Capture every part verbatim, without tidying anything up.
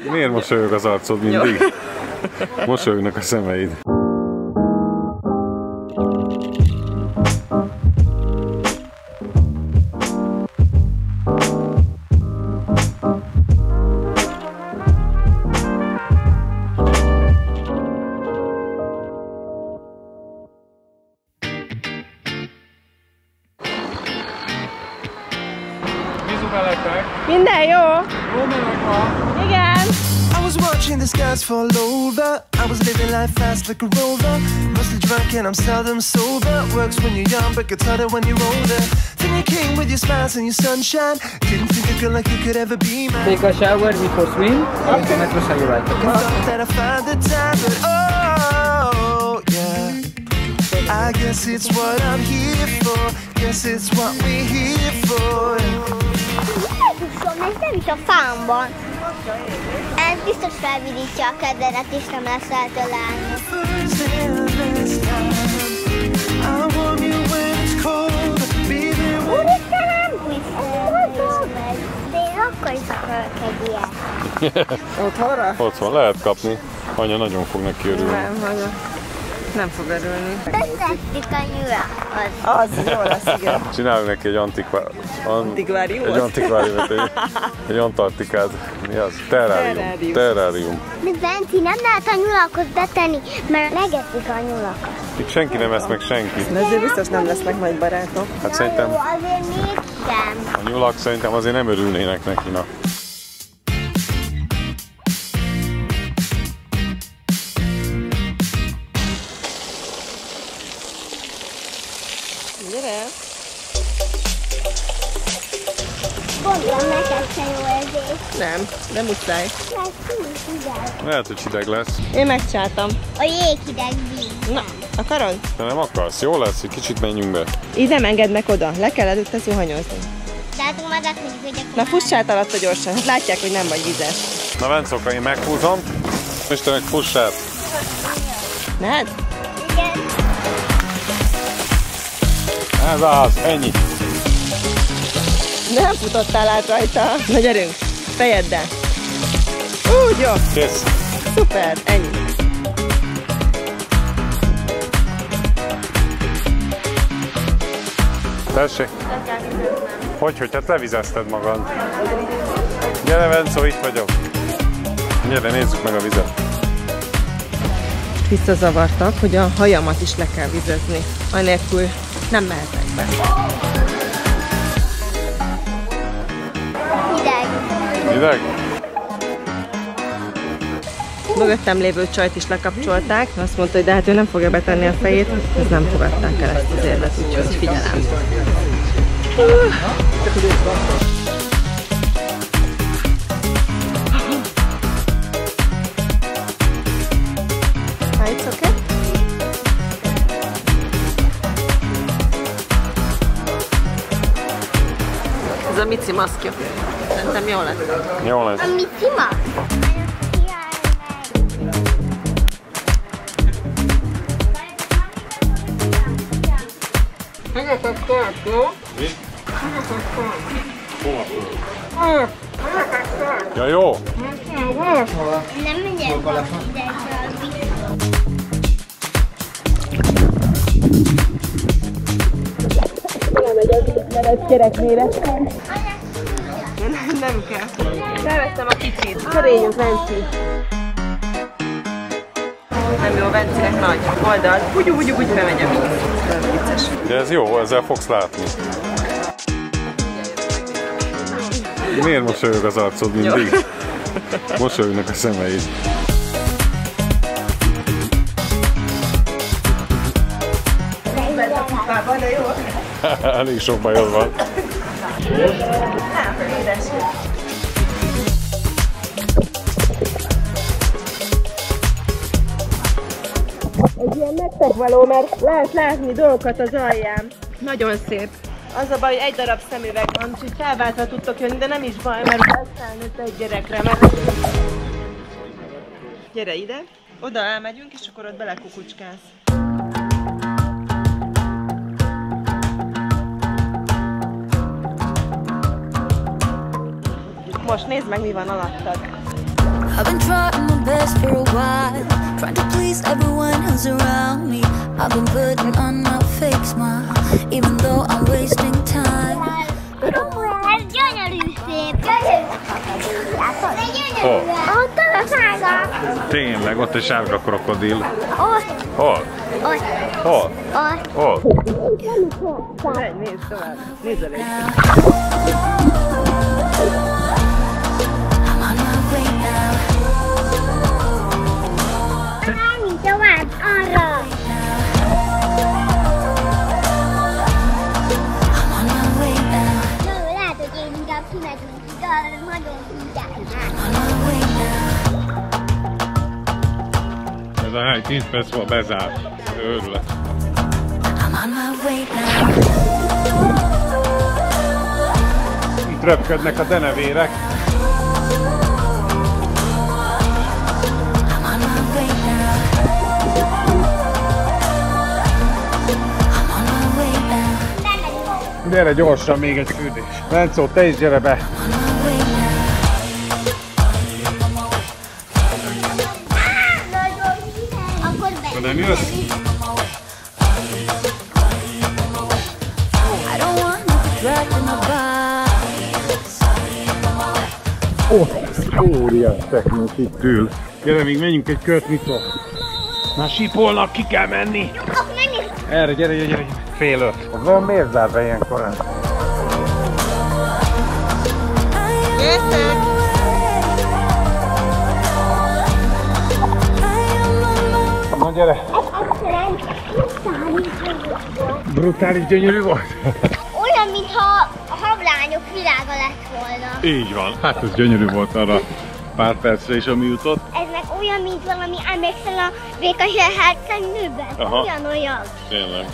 Miért mosolyog az arcod mindig? Mosolyognak a szemeid. Minden jó? Igen. I was watching the skies fall over. I was living life fast like a rover. Mostly drunk and I'm seldom sober. Works when you're young but gets harder when you're older. Then you came with your smiles and your sunshine. Didn't think a girl like you could ever be mine. Take a shower before swim. Okay. Massage you right. Okay. Thought that I found the time, but oh yeah. I guess it's what I'm here for. Guess it's what we're here for. Ez nem is a fámban. Ez biztos felvidítja a kedvedet, és nem lesz eltölelni. Úristen, nem biztos meg. De én akkor is akarok egy ilyet. Otthonra? Otthon lehet kapni. Anya nagyon fog neki örülni. Nem, anya. Nem fog örülni. Tetszik a nyulat. Az jó lesz, igen. Csinálunk neki egy antikvá... An... Antikváriumot? Egy antikváriumot, egy, egy antarktikát. Mi az? Terrárium. Terrárium. Terrárium. De Benci, nem lehet a nyulakot betenni, mert megeszik a nyulakat. Itt senki nem esz meg senki. De azért biztos nem lesznek majd barátok. Hát Na szerintem jó, azért mégsem. a nyulak szerintem azért nem örülnének neki. Na. Gyere! Gondolom, neked se jó érzés. Nem, nem muszáj. Mert színes hideg. Lehet, hogy hideg lesz. Én megcsináltam. A jéghideg víz. Na, akarod? De nem akarsz? Jó lesz, egy kicsit menjünk be. Így nem engednek oda. Le kell előtte zuhanyozni. De hát majd azt mondjuk, hogy akkor Na fussát alatt gyorsan. Hát látják, hogy nem vagy vizes. Na Vencoka, én meghúzom. Istenek, fussát! Lehet? igen. Ez az, ennyi. Nem futottál át rajta. Na gyerünk, fejeddel. Úgy jó. Kész. Szuper, ennyi. Tessék. Hogy, hogy? Hát levizezted magad. Gyere Vencó, itt vagyok. Gyere, nézzük meg a vizet. Visszazavartak, hogy a hajamat is le kell vizezni. Anélkül nem mehetek be. Hideg. Hideg? Mögöttem lévő csajt is lekapcsolták, azt mondta, hogy de hát ő nem fogja betenni a fejét, ez nem fogadták el ezt az érvet, úgyhogy figyelem. Ah, it's okay? Ez a Mici maszkja. Szerintem jó lesz. Jó lesz. A Mici maszk? Hagyatok kört, jó? Mi? Ja, jó. Nem megyek a hidegről. Elmegy az ízlelet gyerekmére. Nem, nem kell. Felvettem a kicsit. Cseréljünk, Venci. Nem jó, Vencinek nagy oldal. Úgy, úgy, úgy bemegy a víz. Ez vicces. De ez jó, ezzel fogsz látni. Miért mosolyog az arcod mindig? Mosolyognak a szemeid. Elég sok bajod van. Egy ilyen nektek való, mert lehet látni dolgokat az alján. Nagyon szép. Az a baj, hogy egy darab szemüveg van, úgyhogy felváltva tudtok jönni, de nem is baj, mert felszállnőtt egy gyerekre, mert... Gyere ide, oda elmegyünk, és akkor ott belekukucskálsz. Most nézd meg, mi van alattad. I've been trying my best for a while, trying to please everyone who's around me. I've been putting on a fake smile, even though I'm wasting time. Gyönyörű szép, gyönyörű. Hol? Ott az a sárga. Tényleg, ott egy sárga krokodil. Ott. Hol? Ott. Hol? Ott. Hol? Nézd tovább. Nézd elég. Menjünk tovább arra. Lehet, hogy én inkább kimegyünk ide, arra nagyon figyelj. Ez a hely tíz perc múlva bezár. Őrület. Itt röpködnek a denevérek. Gyere gyorsan, még egy fürdés. Lencó, te is gyere be. Akkor be. Ha nem jössz? Óriás technót itt ül. Gyere, még menjünk egy kört, mit szól? Már sípolnak, ki kell menni. Erre, gyere, gyere, gyere. Fél öt. Az van miért zár be ilyen korán? Na gyere. Brutális gyönyörű volt. Olyan, mintha a hablányok világa lett volna. Így van. Hát ez gyönyörű volt arra pár percre is, ami jutott. Ez meg olyan, mint valami, emlékszel a Békasel hercegnőben? Olyan-olyan. Tényleg.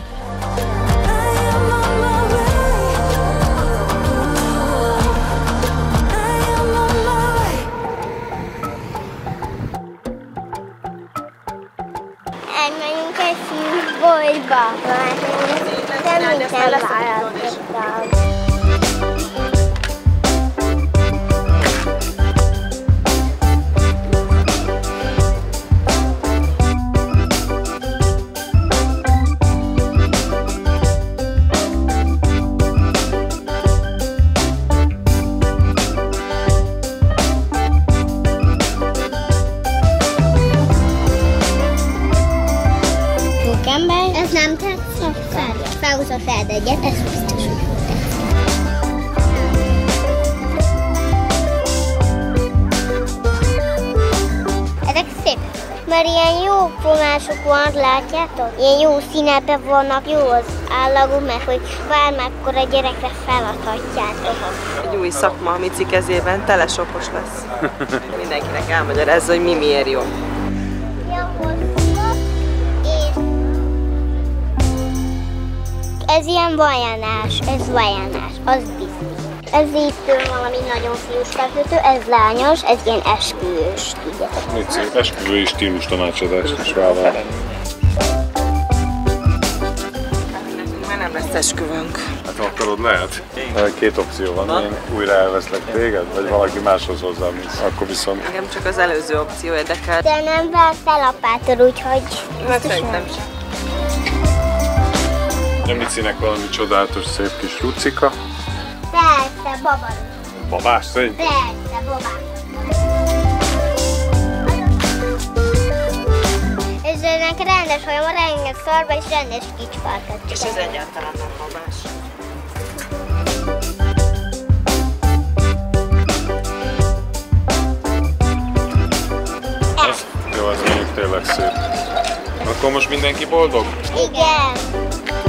Elmenjünk egy színboltba. De mit nem választottam. Ez nem tetszett? Felhúzva fel egyet, ez biztos, hogy ezek szép, mert ilyen jó formások vannak, látjátok? Ilyen jó színekben vannak, jó az állaguk, mert hogy bármekkora gyerekre feladhatjátok. Egy új szakma a Mici kezében, telesokos lesz. Mindenkinek elmagyarázza, hogy mi miért jó. Ez ilyen vajanás, ez vajanás, az biztos. Ez itt valami nagyon fiús felkötő, ez lányos, ez ilyen esküvős, tudjátok. Mici, esküvői stílus tanácsadást is vállal. Nekünk már nem lesz esküvőnk. Hát ha akarod, lehet. Két opció van, én újra elveszlek téged, vagy valaki máshoz hozzám, akkor viszont... Engem csak az előző opció érdekel. De nem vált fel apától, úgyhogy... Hát szerintem sem. A Micinek valami csodálatos, szép kis rucika. Persze, baba. Babás szény? Persze, babás. És ennek rendes hajam, renges szarba és rendes kicsparkat. És ez egyáltalán nem babás. Az, jó, az mondjuk tényleg szép. Akkor most mindenki boldog? Igen.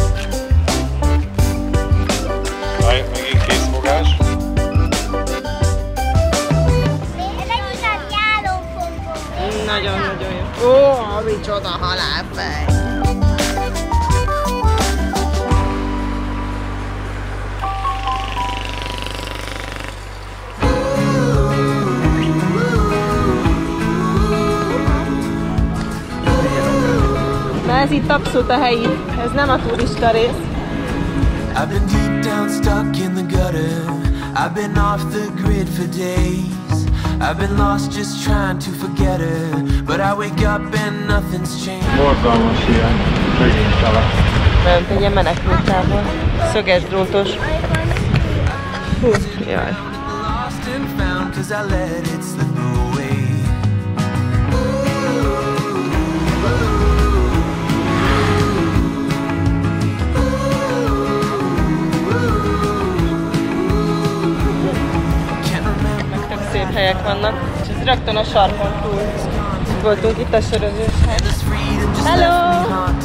Megint készfogás. Nagyon-nagyon jó. Ó, micsoda halálfej! Na ez itt abszolút a helyi, ez nem a turista rész. I've been deep down, stuck in the gutter. I've been off the grid for days. I've been lost just trying to forget her, but I wake up and nothing's changed. Borzalmas ilyen, megint tele. Bent egy ilyen menekültábor. Szöges drótos. Hú, jaj. Lost and found 'cause I let it slip away. Szép helyek vannak, és ez rögtön a sarkon túl. Voltunk itt a sörözőshely. Hello!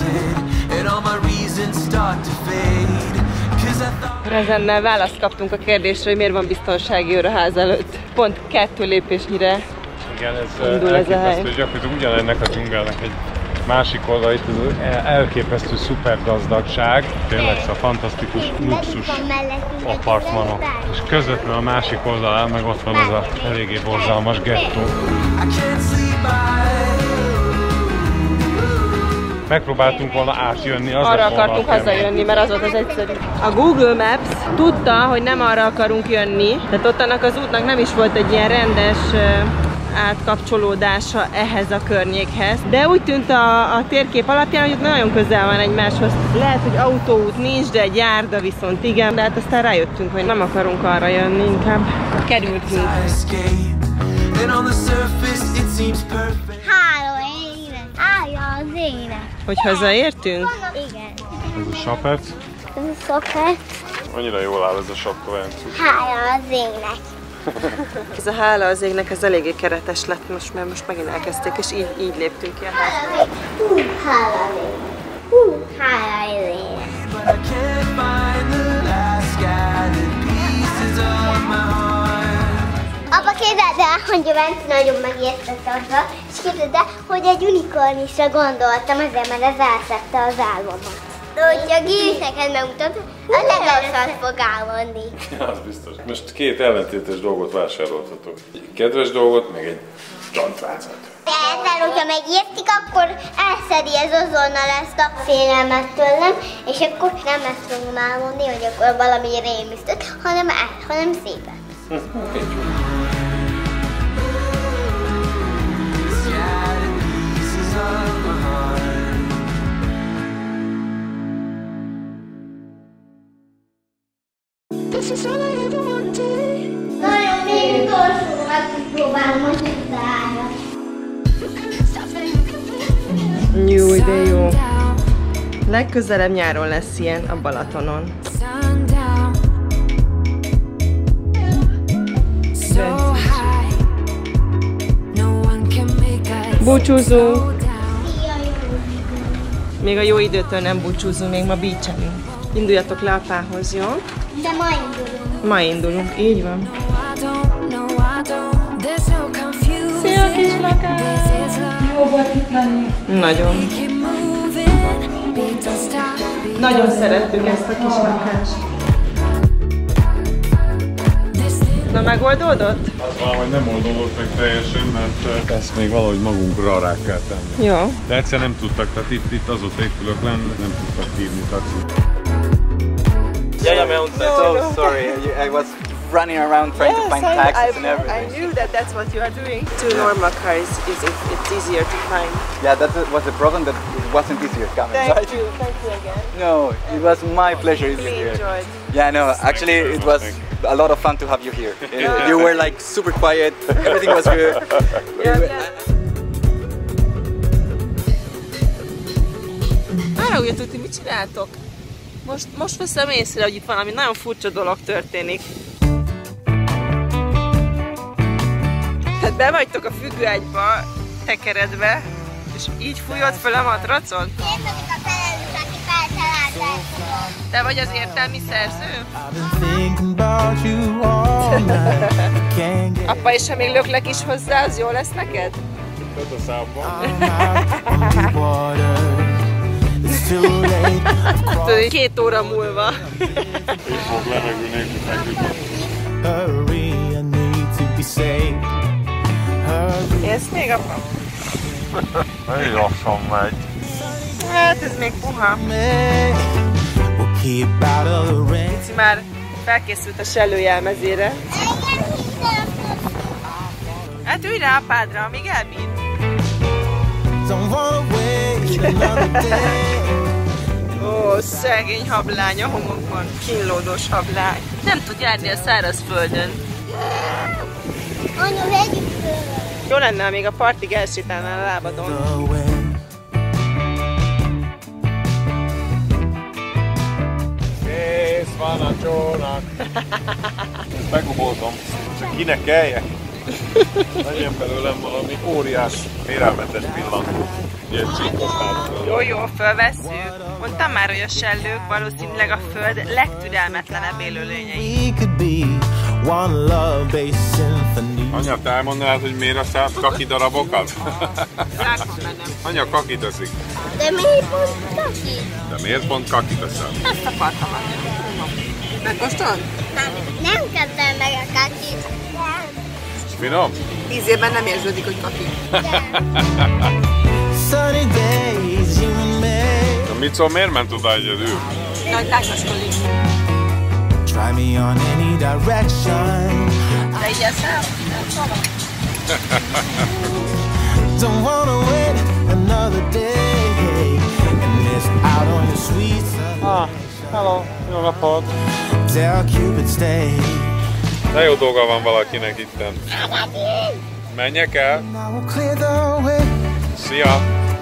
Rezennel választ kaptunk a kérdésre, hogy miért van biztonsági őr a ház előtt. Pont kettő lépésnyire igen, ez indul ez a hely. Gyakorlatilag ugyanennek a dzsungelnek egy másik oldal, itt az elképesztő szuper gazdagság, tényleg a fantasztikus luxus apartmanok, és közvetlenül a másik oldalán meg ott van az a eléggé borzalmas gettó. Megpróbáltunk volna átjönni, az arra akartunk hazajönni, mert az volt az egyszerű. A Google Maps tudta, hogy nem arra akarunk jönni, tehát ott annak az útnak nem is volt egy ilyen rendes átkapcsolódása ehhez a környékhez. De úgy tűnt a, a térkép alapján, hogy nagyon közel van egymáshoz. Lehet, hogy autóút nincs, de egy járda viszont igen, de hát aztán rájöttünk, hogy nem akarunk arra jönni, inkább kerültünk. Hála élet, állja az élet. Hogy hazaértünk? Igen. Ez a sapec. Ez a szokás. Annyira jól áll ez a sapka, Vencu. Hála az élet. Ez a hála az égnek, ez eléggé keretes lett most, mert most megint elkezdték, és így, így léptünk ki a házba. Hú, hála az élet. Hú, hála az élet. Apa, képzeld el, hogy a Venci nagyon megértette azzal, és képzeld el, hogy egy unikornisra gondoltam, ezért mert ez elszedte az álmomat. De hogyha Gíris neked megmutatod, az legalább fog elmondni. Ja, az biztos. Most két ellentétes dolgot vásároltatok. Egy kedves dolgot, meg egy csantvázat. De ezzel, hogyha megértik, akkor elszedi ez azonnal ezt a félelmet tőlem, és akkor nem ezt fogom elmondni, hogy akkor valami rémisztőt, hanem, hanem szépen. Nagyon még utolsó megpróbálom a csapdára. Jó, de jó. Legközelebb nyáron lesz ilyen a Balatonon. Búcsúzunk! Még a jó időtől nem búcsúzunk, még ma beachen. Induljatok le apához, jó? De ma indulunk. Ma indulunk, így van. Szia, kislakás! Jó volt itt lenni. Nagyon. Nagyon szerettük ezt a kis lakást. Na, megoldódott? Az valahogy nem oldódott meg teljesen, mert ezt még valahogy magunkra rá kell tenni. Jó. De egyszer nem tudtak, tehát itt, itt azóta épülök lenni, nem tudtak hívni taxit. Yeah, yeah, man. So no, no. sorry. I was running around trying yes, to find I, taxis I, and everything. I knew that that's what you are doing. Two normal cars is it, it's easier to find. Yeah, that was the problem. That it wasn't easier coming. Thank right? you, thank you again. No, it was my pleasure. I really enjoyed. Yeah, no, actually it was a lot of fun to have you here. You were like super quiet. Everything was good. Yeah, yeah. Arra ugye tudni, mit csináltok? Most, most veszem észre, hogy itt valami nagyon furcsa dolog történik. Tehát be vagytok a függőágyba, tekeredve, és így fújod fel a matracon? Én vagyok a felelős, aki feltalálta. Te vagy az értelmi szerző? Apa, és ha még löklek is hozzá, az jó lesz neked? Itt a számban. Két óra múlva. És fog levegő nélkül feküdni. Élsz még, apa? Elég lassan megy. Hát ez még puha. Cici már felkészült a sellőjelmezére. Hát ülj rá apádra, amíg elbír. Don't wanna wait another day. Ó, szegény hablány a homokban, kínlódós hablány. Nem tud járni a száraz földön. Anyu, vegyük föl. Jó lenne, ha még a partig elsétálnál a lábadon. Kész van a csónak. Megugoltam. Csak kinek kelljek? Legyen belőlem valami óriás, félelmetes pillantó. Ilyen csíkos hátról. Jó, jó, fölvesszük. Mondtam már, hogy a sellők valószínűleg a föld legtürelmetlenebb élőlényei. Anya, te elmondanád, hogy miért asszált kaki darabokat? Anya kakit eszik. De miért pont kaki? De miért pont kakit eszel? Ezt akartam adni. Megkóstolod? Nem, nem kezdem meg a kakit. Finom? Ízében nem érződik, hogy kaki. Sunny days, you and me. A Micó miért ment oda egyedül? Nagy lájtoskodik. Try me on any direction. De így eszel? Don't wanna wait another day and miss out on your sweet sun. Ah, hello, jó napot! Tell Cupid stay. De jó dolga van valakinek itten. Menjek el? Now we'll clear the way. Szia!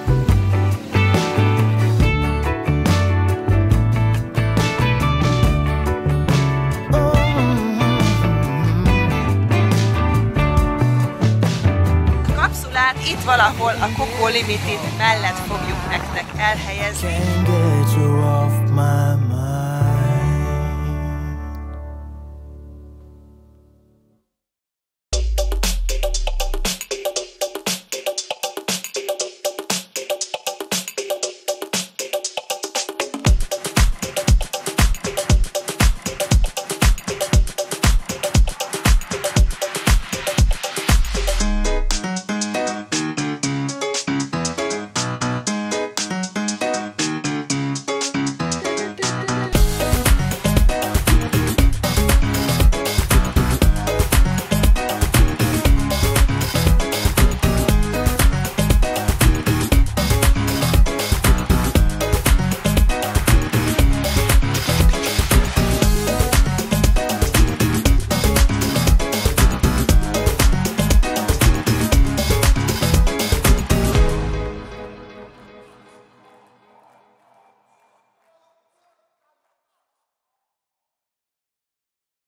Kapszulát itt valahol a Coco Limited mellett fogjuk nektek elhelyezni. Can't get you off my